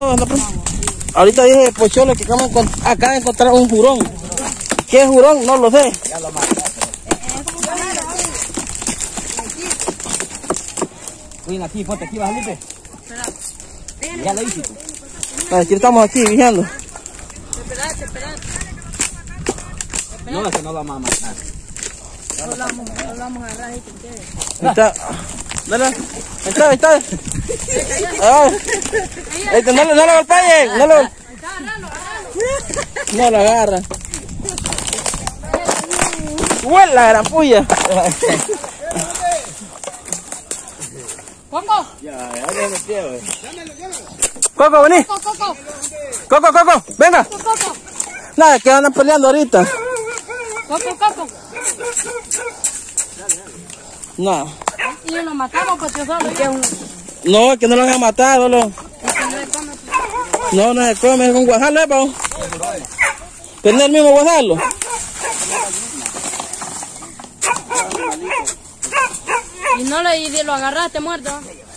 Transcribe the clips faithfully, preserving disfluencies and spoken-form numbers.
Ahorita dije Pocholo que acá, acá de encontrar un jurón. ¿Qué es jurón? No lo sé. Ya lo maté. Uy, aquí, ponte aquí, bájale. Ya lo hice. Aquí estamos aquí vigiando. Esperate, esperate. No, es que no lo vamos a matar. No lo vamos, no lo vamos a agarrar ahí con ustedes. Ahí está. Dale. Ahí está, ahí está. Ah. Ahí está, no, no lo golpeen. No lo... No lo agarra. ¡Huela la gran puya! ¡Coco! Ya, ya le metí, güey. Coco, vení. ¡Coco, Coco! Coco, Coco, venga. ¡Coco, Coco! Nada, que andan peleando ahorita. ¡Coco, Coco! No. Y lo matamos porque yo solo. No, es que no lo van a matar, solo. No, no se come, es con guajarlo, ¿eh, pao? ¿Tenés el mismo guajarlo? Y no le y lo agarraste muerto.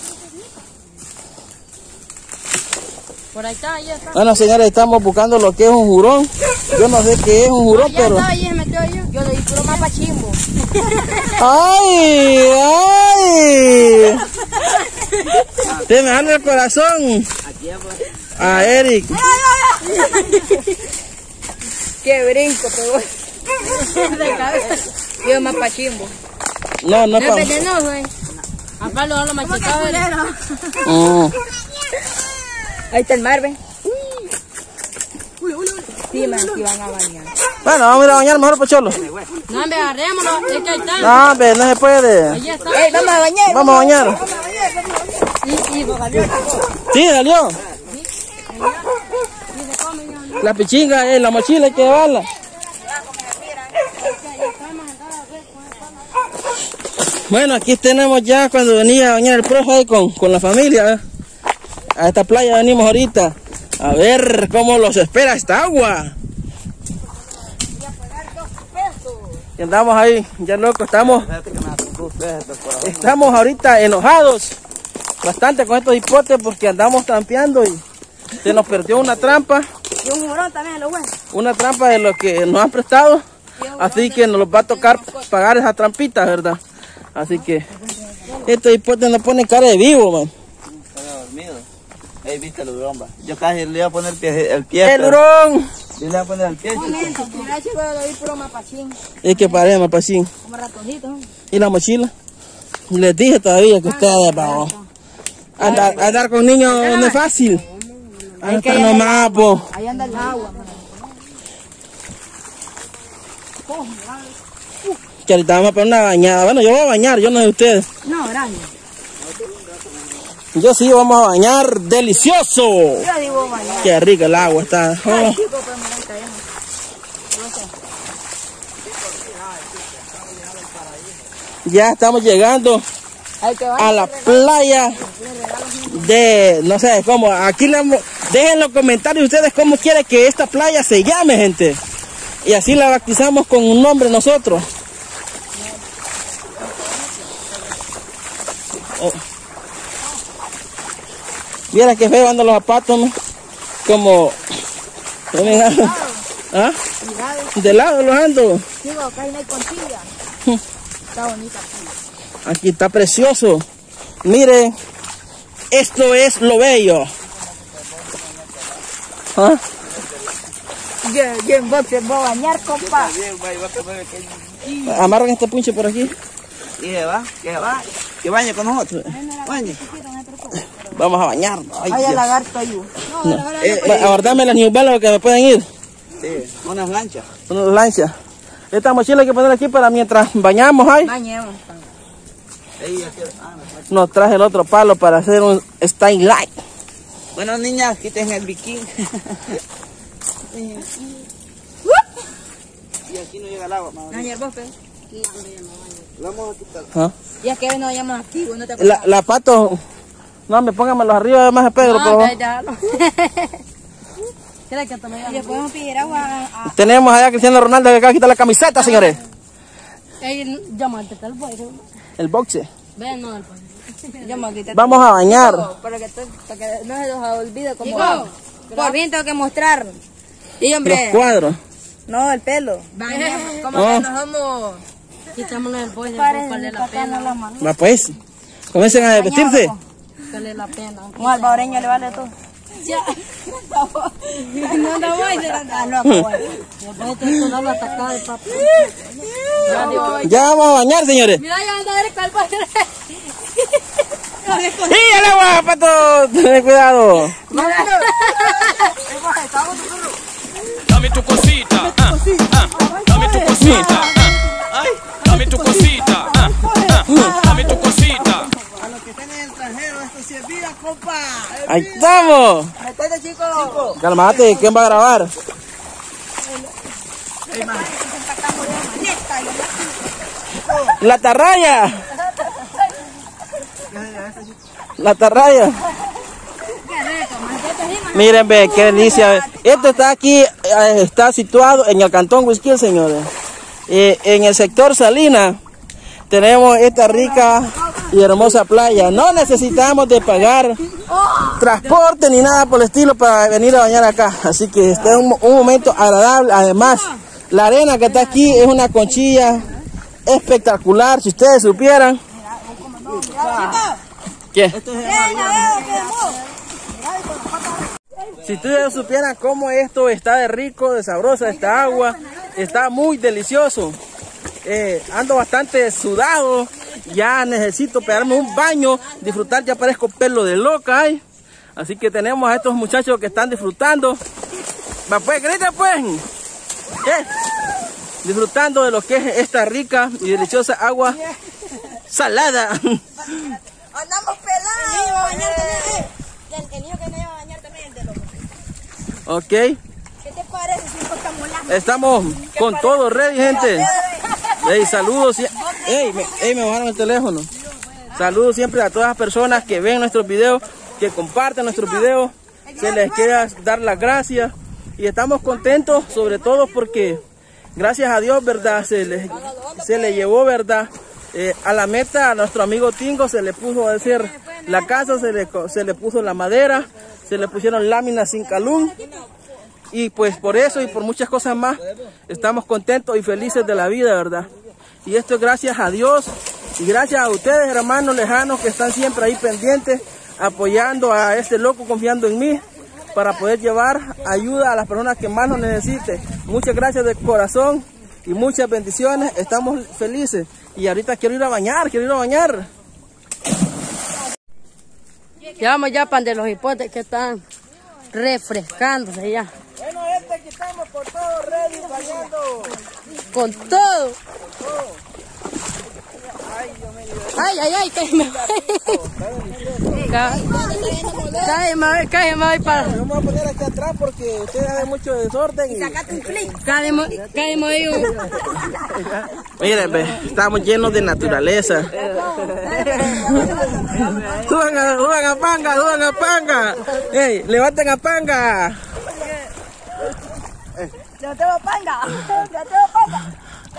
Por ahí está, ahí está. Bueno, señores, estamos buscando lo que es un jurón. Yo no sé qué es un jurón, Ya pero... estaba ahí, se metió ahí. Yo le di puro mapa chimbo. ¡Ay! ¡Ay! Te me jala el corazón. A Eric. ¡Qué brinco pegó! De cabeza. Yo mapa chimbo. No, no, No es pa. venenoso, eh. Acá lo lo machacado. Mm. Ahí está el mar, ven. Sí, man, aquí van a bañar. Bueno, vamos a ir a bañar mejor, Pocholo. No, hombre, agarrémoslo. Es que ahí está. No, hombre, no se puede. Ahí está. Ey, vamos a bañar. Vamos a bañar. Y, y, Sí, salió. La pichinga, eh, la mochila hay que llevarla. Bueno, aquí tenemos ya cuando venía a bañar el profe ahí con, con la familia. ¿eh? A esta playa venimos ahorita. A ver cómo los espera esta agua. Y andamos ahí, ya loco, estamos. Estamos ahorita enojados. Bastante con estos hipotes porque andamos trampeando y se nos perdió una trampa. y un jurón también, lo bueno. Una trampa de los que nos han prestado. Así que nos va a tocar pagar esa trampita, ¿verdad? Así que estos hipotes nos ponen cara de vivo, man. Estaba dormido. Ahí viste el hurón, va. Yo casi le iba a poner el pie. El pie ¡El hurón! Yo le iba a poner el pie. Momento, mira, chico, le doy puro mapachín. Es que paré, mapachín. Como ratoncito. ¿Y la mochila? Les dije todavía que ustedes, vamos. Andar, andar con niños no es fácil. Ahí está nomás, po. Ahí anda el agua, man. Que ahorita vamos a poner una bañada. Bueno, yo voy a bañar, yo no sé ustedes. No, grande. Yo sí, vamos a bañar delicioso. Yo digo bañar. Qué rica el agua está. Oh. Ay, chico, pero mira, ahí caemos. Ya estamos llegando Hay que a bañar. la playa de, no sé cómo, aquí le, dejen en los comentarios ustedes cómo quieren que esta playa se llame, gente. Y así la bautizamos con un nombre nosotros. Oh. Viera que feo andan los zapatos, ¿no? Como... ¿Ah? De lado los ando. Chico, acá no hay conchilla. Está bonita aquí. Aquí está precioso. Mire, esto es lo bello. ¿Ah? Bien, bien, vos te voy a bañar, compa. Amarran este punche por aquí. Que va, que va, que bañe con nosotros. Bañe. Vamos a bañar. Ay, Hay Dios. lagarto ahí. No, No. Eh, eh, aguardame las New Balance que me pueden ir. Sí, unas lanchas. Una lancha. Esta mochila hay que poner aquí para mientras bañamos ahí. bañemos. Ahí, aquí. Ah, no. Nos traje el otro palo para hacer un style light. Bueno, niñas, quiten el bikini. Y aquí no llega el agua, mamá. Bañar vos, pe. Vamos a quitar. ¿Ah? Y es que no vayamos activos, no te La, la pato. No, me póngamelos arriba además de Pedro, por favor. ¿Quieres que tome agua? Y le podemos pedir agua a... Tenemos allá a Cristiano Ronaldo que acaba de quitar la camiseta, señores. Ey, llámate, tal vez. El boxe. Ven, no, el Yo me quité Vamos a bañar. para que, para que no se los olvide como... Chico, por bien tengo que mostrar. Sí, hombre. Los cuadros. No, el pelo. Como Oh. que nos vamos... Quitémosle el bollo, vale la pena. Va pues, comiencen a vestirse. Vale la pena. Un albareño le vale todo. Ya. No, no voy. Ah, no, que bueno. Después de esto no lo atacaba el papá. Ya vamos a bañar, señores. Mira, ya anda a ver cuál va a ser. ¡Sí, el agua, pato! Ten cuidado. Dame tu cosita, ah, ah, dame tu cosita, ah, ay, dame tu cosita, ah, ah, dame tu cosita. A los que estén en el extranjero, esto sí es vida, compa. ¡Ahí estamos! Metete, chico. Cálmate, ¿quién va a grabar? La tarraya. La tarraya. Miren, ve, qué delicia. Esto está aquí, eh, está situado en el cantón Huizquil, señores. Eh, en el sector Salinas tenemos esta rica y hermosa playa. No necesitamos de pagar transporte ni nada por el estilo para venir a bañar acá. Así que este es un, un momento agradable. Además, la arena que está aquí es una conchilla espectacular. Si ustedes supieran. ¿Qué? Si ustedes supieran cómo esto está de rico, de sabrosa esta agua, está muy delicioso. Eh, ando bastante sudado, ya necesito pegarme un baño, disfrutar, ya parezco pelo de loca, ¿eh? Así que tenemos a estos muchachos que están disfrutando. Va pues, grita pues. ¿Qué? Disfrutando de lo que es esta rica y deliciosa agua salada. Andamos pelados. El niño que no iba a bañar también es de loco. Ok. ¿Qué te parece si no estamos la... Estamos con todo ready, gente. Hey, saludos. Hey, me, hey, me bajaron el teléfono. Saludos siempre a todas las personas que ven nuestros videos, que comparten nuestros videos. Se les quiere dar las gracias. Y estamos contentos, sobre todo porque, gracias a Dios, ¿verdad? Se le, se le llevó, ¿verdad? Eh, a la meta a nuestro amigo Tingo se le puso a decir la casa, se le, se le puso la madera, se le pusieron láminas sin calún. Y pues por eso y por muchas cosas más estamos contentos y felices de la vida, ¿verdad? Y esto es gracias a Dios y gracias a ustedes, hermanos lejanos, que están siempre ahí pendientes, apoyando a este loco, confiando en mí, para poder llevar ayuda a las personas que más lo necesiten. Muchas gracias de corazón y muchas bendiciones. Estamos felices y ahorita quiero ir a bañar, quiero ir a bañar. Ya vamos ya pan de los hipotes que están refrescándose ya. Bueno, este aquí estamos por todo ready, bañando. Con todo. Ay, ay, ay, cállame. Cállame, cállame para. Yo me voy a poner aquí atrás porque ustedes hacen mucho desorden. Y... Sacate un clic. Cállame, cállame ahí. Miren, ve, estamos llenos de naturaleza. Suban a, suban a panga, suban a panga. Ey, levanten a panga. Yo tengo panga. Yo tengo panga.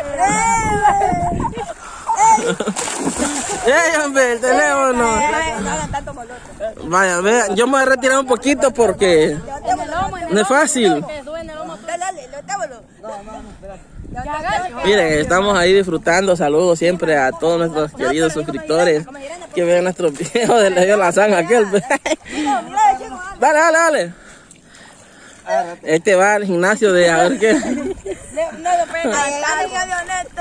¡Ey, hombre, el teléfono! No hagan tanto molote. Vaya, vean, yo me voy a retirar un poquito porque no es fácil. Dale, dale, levantémoslo. Miren, estamos ahí disfrutando. Saludos siempre a todos nuestros queridos suscriptores que ven nuestros videos de la, la zanja aquel. Dale, dale, dale. Este va al gimnasio de a ver qué. No, lo pega. Ahí está en avioneta.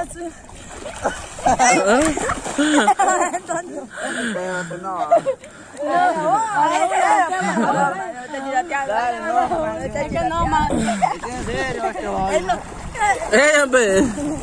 ¡Eh, hombre!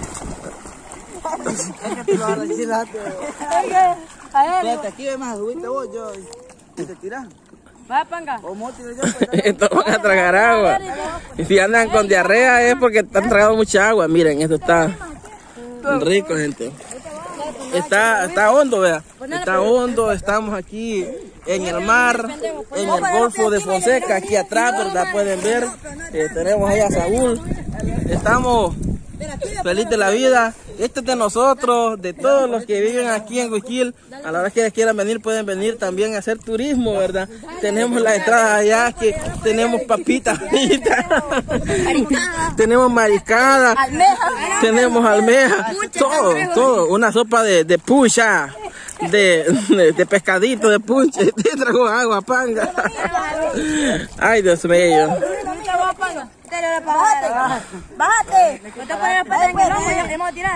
Espérate, aquí ve más, subiste vos, yo. ¿Te tirás? Va, panga. O mo tiro yo, pues. Estos van a tragar agua. Y si andan con diarrea es porque están tragando mucha agua. Miren, esto está rico, gente. Está, está hondo, vea. Está hondo, estamos aquí en el mar, en el Golfo de Fonseca, aquí atrás, ¿verdad? Pueden ver, eh, tenemos ahí a Saúl. Estamos feliz de la vida. Esto es de nosotros, de todos los que viven aquí en Guiquil. A la hora que quieran venir, pueden venir también a hacer turismo, ¿verdad? Tenemos las entradas allá, que tenemos papitas fritas, tenemos mariscadas, tenemos almejas, todo, todo. Una sopa de, de pucha, de, de, de pescadito, de punche, te trago agua, panga. Ay, Dios mío. Bájate, bájate. No te pones las patas en el lomo y vamos a tirar.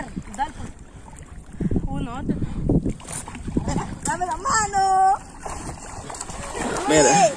Uno, otro. Dame la mano. Mira.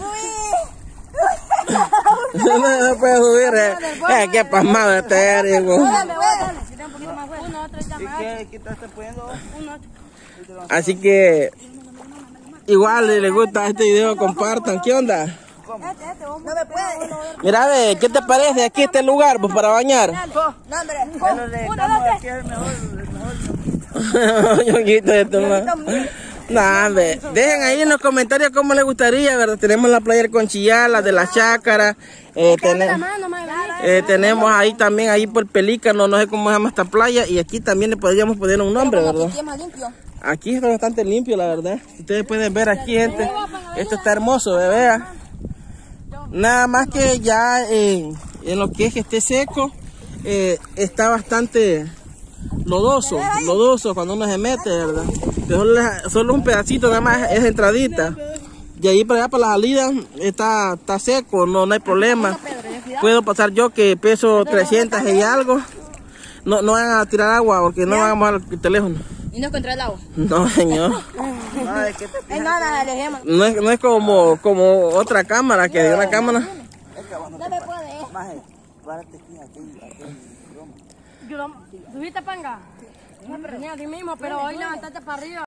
No, no puedo subir. Eh, eh qué pasmado este eres, güey. Uno, otro, ya más. ¿Qué, ¿Qué te estás poniendo? Uno, otro. Así que igual les gusta este video, compartan. ¿Qué onda? No me puedes. Mira, ve, ¿qué te parece aquí este lugar pues, para bañar? No, hombre. Bueno, le estamos aquí el mejor, el mejor. Yo quito esto, man. Nah, ve. Dejen ahí en los comentarios cómo les gustaría, ¿verdad? Tenemos la playa del Conchillal, la de la Chácara. Eh, ten- eh, tenemos ahí también, ahí por Pelícano, no sé cómo se llama esta playa. Y aquí también le podríamos poner un nombre, ¿verdad? Aquí es más limpio. Aquí está bastante limpio, la verdad. Ustedes pueden ver aquí, gente. Esto está hermoso, de vea. Nada más que ya eh, en lo que es que esté seco, eh, está bastante lodoso, lodoso cuando uno se mete, ¿verdad? Solo, solo un pedacito nada más es entradita. Y ahí para allá, para la salida, está, está seco, no, no hay problema. Puedo pasar yo que peso trescientos y algo. No, no van a tirar agua porque no van a mojar el teléfono. Y no contra el agua. No, señor. Ay, ¿qué te Es nada, alejemos. No es, no es como, como otra cámara, que de una cámara. No me puede. Maje, párate aquí, aquí, aquí. Yo lo- ¿Subiste, panga? No, pero ni a ti mismo, pero hoy levantaste para arriba.